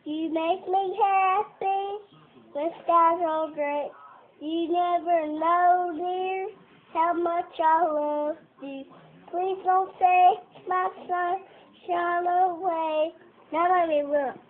You make me happy when skies are gray. You never know, dear, how much I love you. Please don't take my sunshine away. Now let me look.